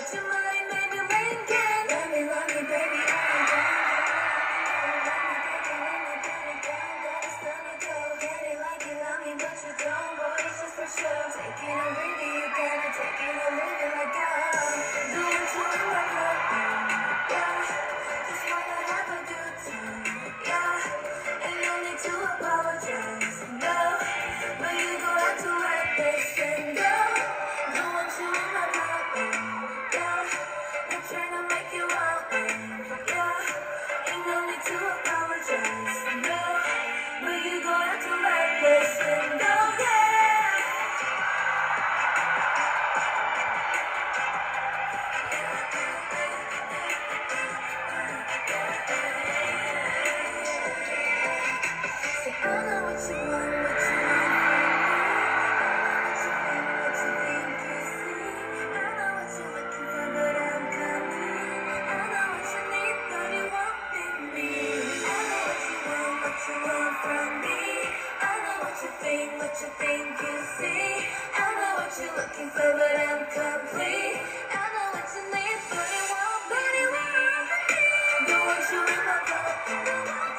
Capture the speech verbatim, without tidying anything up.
your mind, maybe rain can. Let me, let me, baby, I ain't down. Let me take it, let me put it down. Got a stomach, go get it like you love me, but you don't. Boy, it's just for sure. Take it or leave it, you gotta take it or leave it like I'm doing to in my cup. Yeah, just wanna have a good time. Yeah, ain't no need to apologize. No, but you go out to like this and go. Doing to in my cup. Yeah, not trying to make you out. Yeah, ain't no need to apologize. No, but you go out to like this and go. Yeah. Say, I know what you want, what you want from me. I know what you think, what you think you see. I know what you're looking for, but I'm complete. I know what you need, but it won't be me. I know what you want, what you want from me. I know what you think, what you think you see. I know what you're looking for, but I'm complete. I know what you need, but it won't be me. Don't want you in my cup.